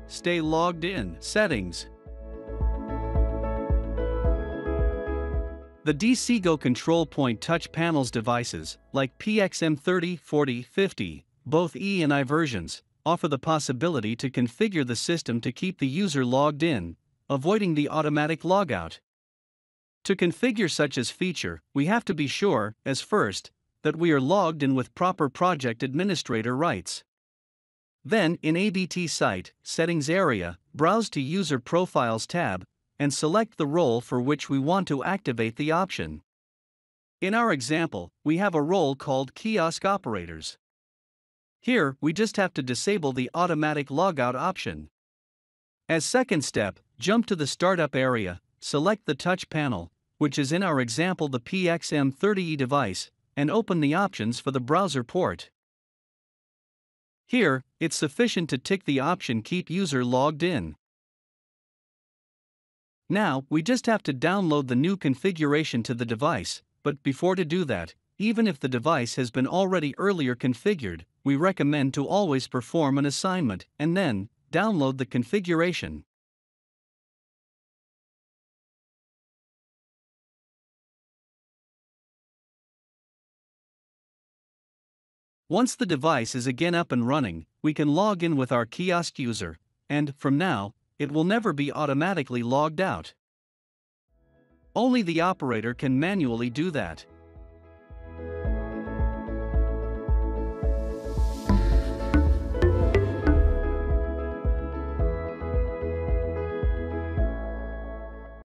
Stay logged in. Settings. The Desigo Control Point touch panels devices, like PXM30, 40, 50, both E and I versions, offer the possibility to configure the system to keep the user logged in, avoiding the automatic logout. To configure such as feature, we have to be sure, as first, that we are logged in with proper project administrator rights. Then, in ABT Site, Settings area, browse to User Profiles tab, and select the role for which we want to activate the option. In our example, we have a role called Kiosk Operators. Here, we just have to disable the automatic logout option. As second step, jump to the Startup area, select the touch panel, which is in our example the PXM30E device, and open the options for the browser port. Here, it's sufficient to tick the option Keep User Logged In. Now, we just have to download the new configuration to the device, but before to do that, even if the device has been already earlier configured, we recommend to always perform an assignment and then download the configuration. Once the device is again up and running, we can log in with our kiosk user, and, from now, it will never be automatically logged out. Only the operator can manually do that.